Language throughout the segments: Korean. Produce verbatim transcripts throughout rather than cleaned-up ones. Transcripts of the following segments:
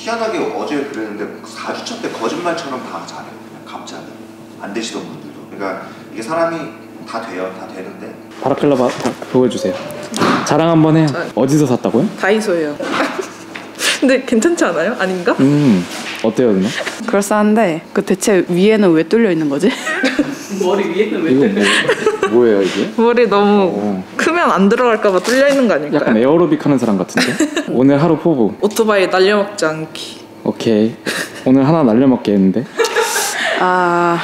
희한하게 어제 그랬는데 사 주차 때 거짓말처럼 다 잘해요. 그냥 갑자기 안 되시던 분들도. 그러니까 이게 사람이 다 돼요. 다 되는데. 바라클라바 보여주세요. 자랑 한번 해요. 아, 어디서 샀다고요? 다이소예요. 근데 괜찮지 않아요? 아닌가? 음 어때요 누나? 그럴싸한데 그 대체 위에는 왜 뚫려 있는 거지? 머리 위에는 왜 이거 뚫려? 뭐, 뭐예요 이게? 머리 너무 오. 크면 안 들어갈까봐 뚫려 있는 거 아닐까요? 약간 에어로빅 하는 사람 같은데? 오늘 하루 포부. 오토바이 날려먹지 않기. 오케이. 오늘 하나 날려먹게 했는데. 아...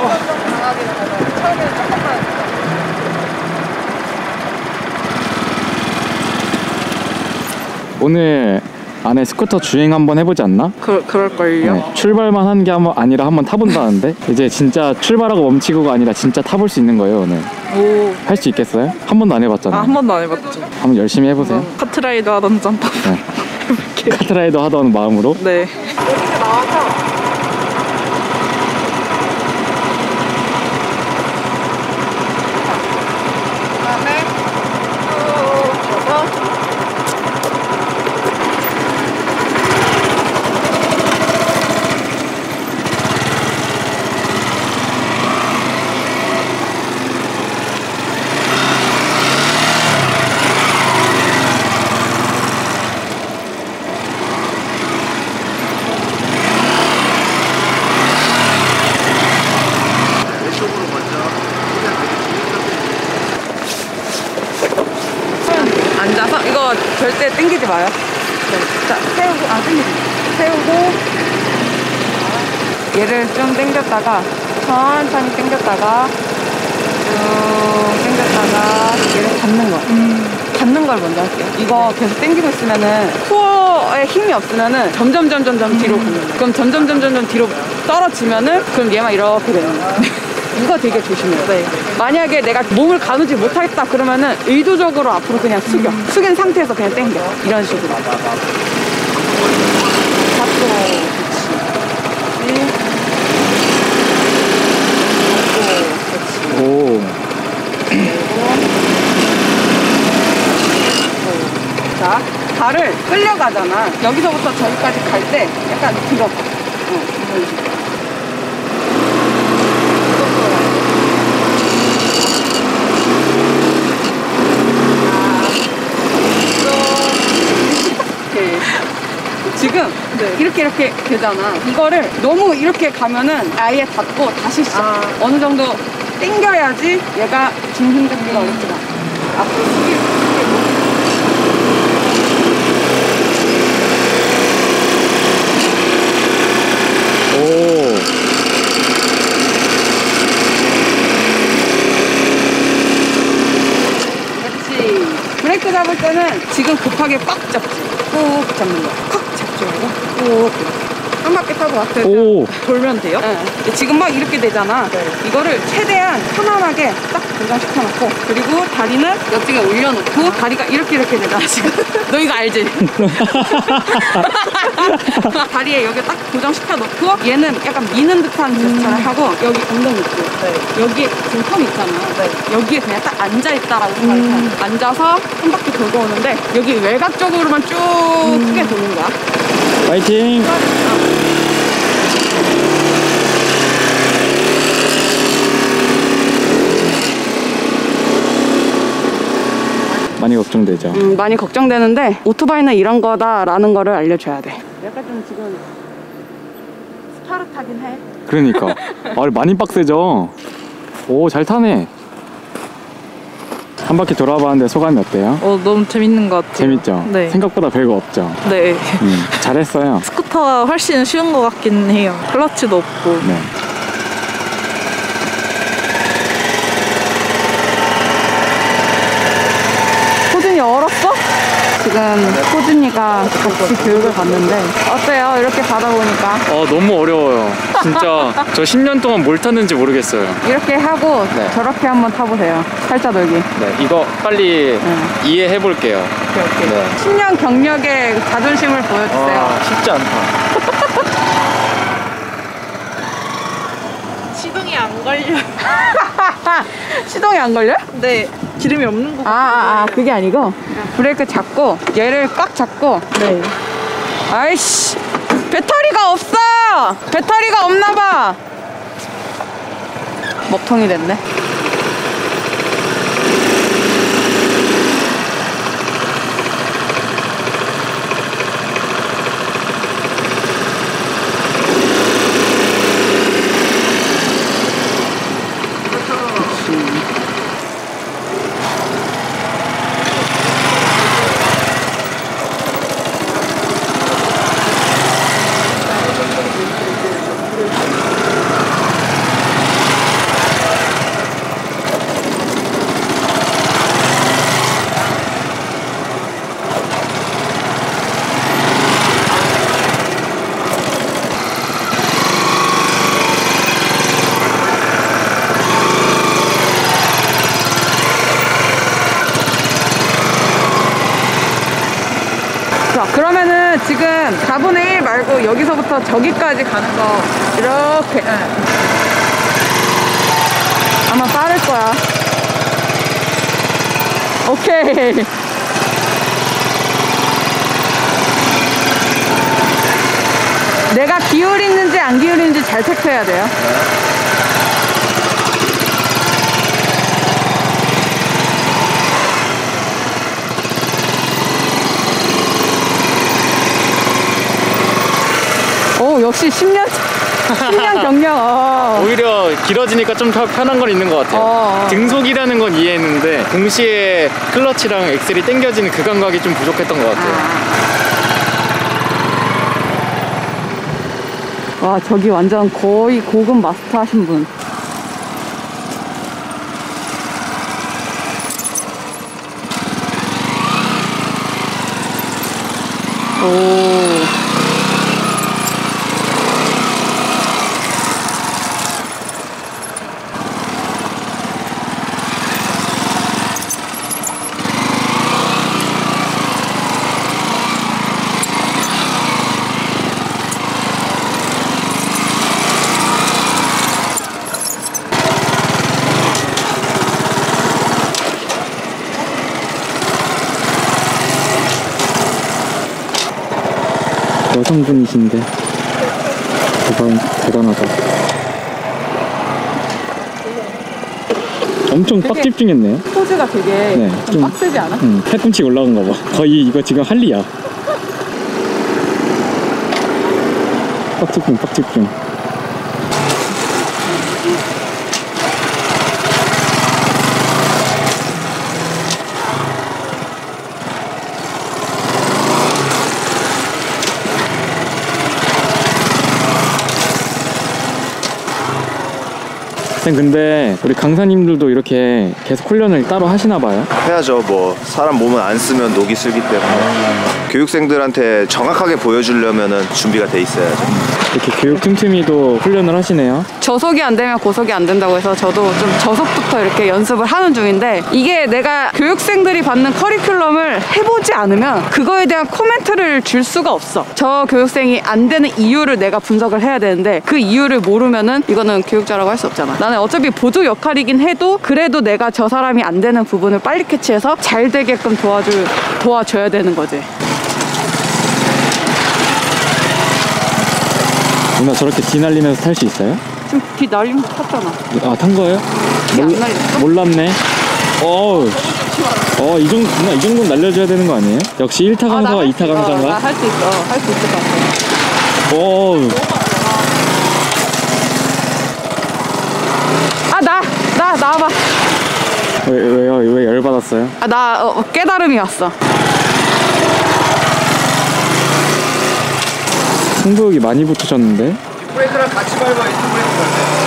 오늘 안에 스쿠터 주행 한번 해보지 않나? 그, 그럴걸요? 네, 출발만 한 게 아니라 한번 타본다는데 이제 진짜 출발하고 멈추고가 아니라 진짜 타볼 수 있는 거예요 오늘. 오. 할 수 있겠어요? 한 번도 안 해봤잖아요. 아, 한 번도 안 해봤죠. 한번 열심히 해보세요. 음, 카트라이더 하던 짬밥. 네. 카트라이더 하던 마음으로. 네. 이렇게 나와서 그다음에 쭉 가서 앉아서 이거 절대 당기지 마요. 네. 자, 세우고, 아, 당기지. 세우고, 얘를 좀 당겼다가, 천천히 당겼다가, 쭉 당겼다가, 얘를 잡는 거. 음. 잡는 걸 먼저 할게요. 이거 네. 계속 당기고 있으면은, 코어에 힘이 없으면은, 점점, 점점, 점 뒤로 가는 거예요. 그럼 점점, 점점, 점 뒤로 떨어지면은, 그럼 얘만 이렇게 되는 거예요. 이거 되게 조심해요. 네. 만약에 내가 몸을 가누지 못하겠다 그러면은 의도적으로 앞으로 그냥 숙여. 음. 숙인 상태에서 그냥 당겨. 이런 식으로. 잡고. 그렇지. 오. 자, 발을 끌려가잖아. 여기서부터 저기까지 갈 때 약간 들어가. 어, 이런 식으로. 지금 네. 이렇게 이렇게 되잖아. 이거를 너무 이렇게 가면은 아예 닫고 다시 시작. 아. 어느 정도 당겨야지 얘가 중심 잡기가 어렵지 않아. 앞으로 숙이고 오. 그렇지. 브레이크 잡을 때는 지금 급하게 빡 잡지. 꾹 잡는 거야. 콱 잡지 말고 꾹. 한 바퀴 타고 앞에 돌면 돼요? 네. 지금 막 이렇게 되잖아. 네. 이거를 최대한 편안하게 딱 고정시켜 놓고, 그리고 다리는 옆쪽에 올려놓고, 다리가 이렇게 이렇게 되잖아 지금. 너 이거 알지? 다리에 여기 딱 고정시켜 놓고, 얘는 약간 미는 듯한 제스처를 음. 하고, 여기 엉덩이 있고, 네. 여기 지금 텀 있잖아. 네. 여기에 그냥 딱 앉아있다라고 생각해. 음. 앉아서 한 바퀴 돌고 오는데, 여기 외곽 쪽으로만 쭉 음. 크게 도는 거야. 파이팅! 많이 걱정되죠. 음, 많이 걱정되는데 오토바이는 이런 거다라는 거를 알려줘야 돼. 약간 좀 지금 스파르타긴 해. 그러니까 아, 많이 빡세죠. 오, 잘 타네. 한 바퀴 돌아봤는데 소감이 어때요? 어, 너무 재밌는 것 같아요. 재밌죠? 네. 생각보다 별거 없죠? 네. 음, 잘했어요. 스쿠터가 훨씬 쉬운 것 같긴 해요. 클러치도 없고. 네. 호준이 얼었어? 지금 호준이가 같이 교육을 받는데 어때요? 이렇게 받아보니까. 어, 너무 어려워요. 진짜 저 십 년 동안 뭘 탔는지 모르겠어요. 이렇게 하고 네. 저렇게 한번 타보세요. 팔자 돌기. 네, 이거 빨리 네. 이해해 볼게요. 오케이, 오케이. 네. 십 년 경력의 자존심을 보여주세요. 아, 쉽지 않다. 시동이 안 걸려. 시동이 안 걸려? 네. 기름이 없는 거 아, 아, 아, 그게 아니고 브레이크 잡고 얘를 꽉 잡고. 네. 아이씨. 배터리가 없어. 배터리가 없나봐. 먹통이 됐네. 자, 그러면은 지금 사분의 일 말고 여기서부터 저기까지 가는 거 이렇게 응. 아마 빠를 거야. 오케이. 내가 기울이는지 안 기울이는지 잘 체크해야 돼요. 오, 역시 십 년, 십 년 경력. 어. 오히려 길어지니까 좀 더 편한 건 있는 것 같아요. 어. 등속이라는 건 이해했는데 동시에 클러치랑 엑셀이 당겨지는 그 감각이 좀 부족했던 것 같아요. 아. 와, 저기 완전 거의 고급 마스터 하신 분. 오. 여성분이신데 대단, 대단하다. 엄청 빡 집중했네요. 포즈가 되게 네, 좀, 좀- 빡세지 않아? 응, 팔꿈치 올라간 거 봐. 거의 이거 지금 할리야. 빡 집중, 빡 집중. 쌤, 근데 우리 강사님들도 이렇게 계속 훈련을 따로 하시나 봐요? 해야죠. 뭐 사람 몸은 안 쓰면 녹이 슬기 때문에 교육생들한테 정확하게 보여주려면은 준비가 돼 있어야죠. 이렇게 교육 틈틈이도 훈련을 하시네요. 저속이 안 되면 고속이 안 된다고 해서 저도 좀 저속부터 이렇게 연습을 하는 중인데, 이게 내가 교육생들이 받는 커리큘럼을 해보지 않으면 그거에 대한 코멘트를 줄 수가 없어. 저 교육생이 안 되는 이유를 내가 분석을 해야 되는데 그 이유를 모르면은 이거는 교육자라고 할 수 없잖아. 나는 어차피 보조 역할이긴 해도 그래도 내가 저 사람이 안 되는 부분을 빨리 캐치해서 잘 되게끔 도와줄, 도와줘야 되는 거지. 누나 저렇게 뒤 날리면서 탈 수 있어요? 지금 뒤 날리면서 탔잖아. 아, 탄 거예요? 뒤 안 날렸어? 몰랐네. 어, 어, 이 정도, 누나 이 정도는 날려줘야 되는 거 아니에요? 역시 일 타 강사와 이 타 강사인가? 나 할 수 있어. 할 수 있을 것 같아. 오, 아, 나! 나! 나와봐. 왜, 왜요? 왜 열받았어요? 아, 나 어, 깨달음이 왔어. 승부욕이 많이 붙으셨는데? 브레이크랑 같이 밟아야지. 브레이크 밟아야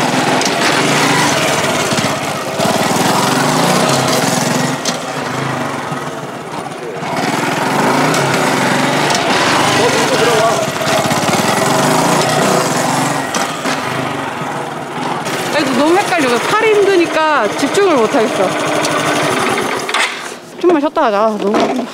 그래도 너무 헷갈려. 팔이 힘드니까 집중을 못하겠어. 좀만 쉬었다 하자. 아, 너무 힘들어.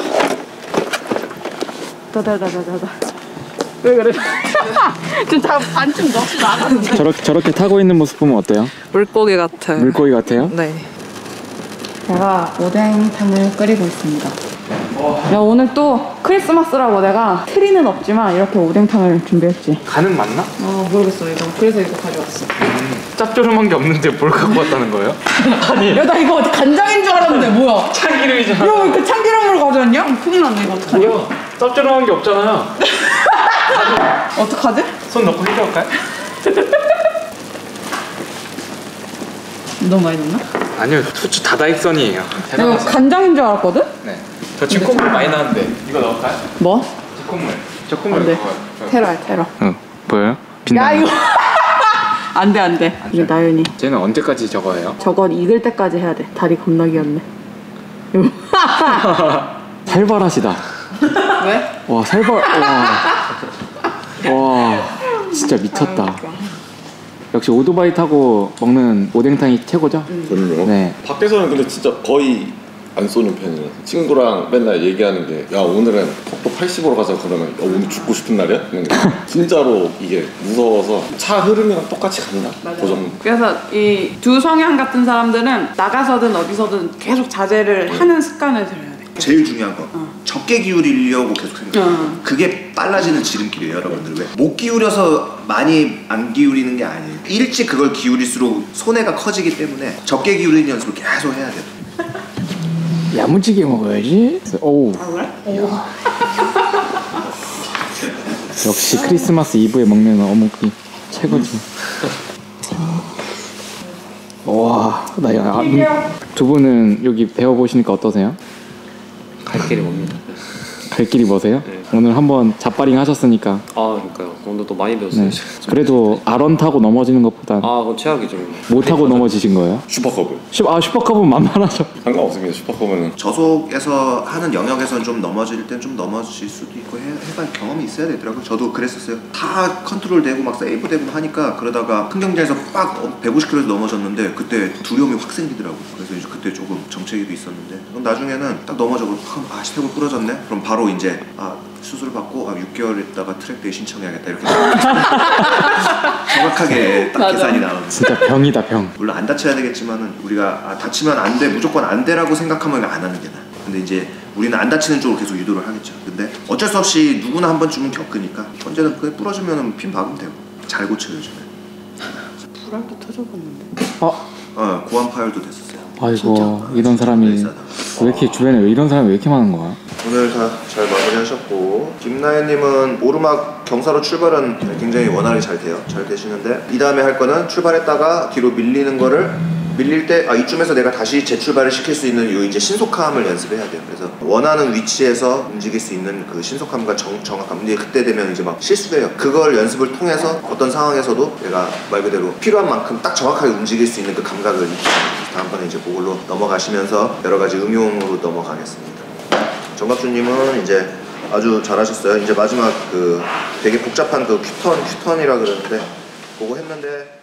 다다다다다다. 왜 그래? 지금 다 반쯤 넣고 나가는데. 저렇게, 저렇게 타고 있는 모습 보면 어때요? 물고기 같아요. 물고기 같아요? 네. 제가 오뎅탕을 끓이고 있습니다. 어, 야 오늘 또 크리스마스라고 내가 트리는 없지만 이렇게 오뎅탕을 준비했지. 간은 맞나? 어 모르겠어 이거. 그래서 이거 가져왔어. 짭조름한 게 없는데 뭘 갖고 왔다는 거예요? 아니 야 나 이거 어디 간장인 줄 알았는데 뭐야? 참기름이잖아. 야 왜 그 참기름을 가져왔냐? 큰일 났네 이거 어떡하냐? 뭐야? 짭조름한 게 없잖아요. 어떡하지? 손 넣고 휘저을까요? 너무 많이 넣나? 아니요, 후추 다다익선이에요. 내가 간장인 줄 알았거든? 네. 저 쥐콧물 많이 나는데 이거 넣을까요? 뭐? 쥐콧물. 쥐콧물 안 돼. 넣어요. 테러야 테러. 응. 보여요? 야 이거 안돼 안돼. 이게 나연이. 쟤는 언제까지 저거 해요? 저건 익을 때까지 해야 돼. 다리 겁나 귀엽네. 살벌하시다. 왜? 와 살벌. 와. 와 진짜 미쳤다. 역시 오토바이 타고 먹는 오뎅탕이 최고죠? 그럼요. 네. 밖에서는 근데 진짜 거의 안 쏘는 편이에요. 친구랑 맨날 얘기하는 게 야 오늘은 속도 팔십으로 가자 그러면 야, 오늘 죽고 싶은 날이야? 이러는 게 진짜로 이게 무서워서 차 흐름이랑 똑같이 간다. 그 정도. 그래서 이 두 성향 같은 사람들은 나가서든 어디서든 계속 자제를 하는 습관을 들여야 돼. 제일 중요한 거 적게 기울이려고 계속 생각해요. 어. 그게 빨라지는 지름길이에요, 여러분들. 왜? 못 기울여서 많이 안 기울이는 게 아니에요. 일찍 그걸 기울일수록 손해가 커지기 때문에 적게 기울이는 연습을 계속 해야 돼요. 야무지게 먹어야지. 오우. 아 그래? 역시 크리스마스 이브에 먹는 어묵이 최고지. 와, 나 야, 아, 두 분은 여기 배워 보시니까 어떠세요? 갈 길이 멉니다. 갈 길이 뭐세요? 네. 오늘 한번 잡바링 하셨으니까. 아 그러니까요. 오늘 또 많이 배웠어요. 네. 그래도 아런 타고 넘어지는 것보다 아 그건 최악이죠. 못 타고 넘어지신 거예요? 슈퍼컵을 슈, 아 슈퍼컵은 만만하죠. 상관없습니다. 슈퍼컵은 저속에서 하는 영역에서는 좀 넘어질 땐 좀 넘어질 수도 있고 해, 해봐야 경험이 있어야 되더라고요. 저도 그랬었어요. 다 컨트롤 되고 막 세이브 되고 하니까 그러다가 큰 경기장에서 빡 백오십 킬로미터에서 넘어졌는데 그때 두려움이 확 생기더라고요. 그래서 이제 그때 조금 정체기도 있었는데 그럼 나중에는 딱 넘어져고 아 스텝을 부러졌네? 그럼 바로 이제 아 수술 받고 아 육 개월 있다가 트랙대에 신청해야겠다 이렇게 정확하게 딱 계산이 나오는. 진짜 병이다 병. 물론 안 다쳐야 되겠지만은 우리가 아, 다치면 안 돼 무조건 안 돼라고 생각하면 안 하는 게 나아. 근데 이제 우리는 안 다치는 쪽으로 계속 유도를 하겠죠. 근데 어쩔 수 없이 누구나 한 번쯤은 겪으니까 언제든 그게 부러지면은 핀 박으면 되고 잘 고쳐요 요즘에. 불알도 터져봤는데. 어, 어 고환 파열도 됐었어요. 아이고 이런 사람이 왜 이렇게 주변에 왜 이런 사람이 왜 이렇게 많은 거야? 오늘 다 잘 마무리하셨고 김나연님은 오르막 경사로 출발은 굉장히 원활하게 잘 돼요. 잘 되시는데 이 다음에 할 거는 출발했다가 뒤로 밀리는 거를 밀릴 때 아 이쯤에서 내가 다시 재출발을 시킬 수 있는 요 이제 신속함을 연습해야 돼요. 그래서 원하는 위치에서 움직일 수 있는 그 신속함과 정, 정확함. 근데 그때 되면 이제 막 실수해요. 그걸 연습을 통해서 어떤 상황에서도 내가 말 그대로 필요한 만큼 딱 정확하게 움직일 수 있는 그 감각을 익히는. 다음번에 이제 그걸로 넘어가시면서 여러 가지 응용으로 넘어가겠습니다. 정갑주님은 이제 아주 잘하셨어요. 이제 마지막 그 되게 복잡한 그 큐턴 큐턴이라 그러는데 그거 했는데.